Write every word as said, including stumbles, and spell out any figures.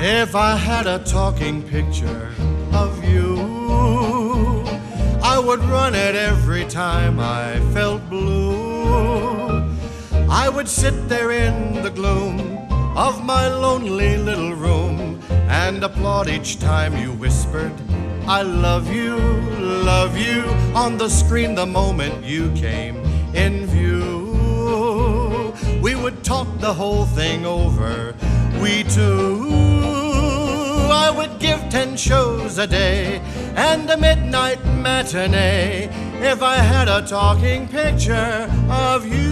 If I had a talking picture of you, I would run it every time I felt blue. I would sit there in the gloom of my lonely little room and applaud each time you whispered, I love you, love you, on the screen the moment you came in view. We would talk the whole thing over, we two. I would give ten shows a day and a midnight matinee if I had a talking picture of you.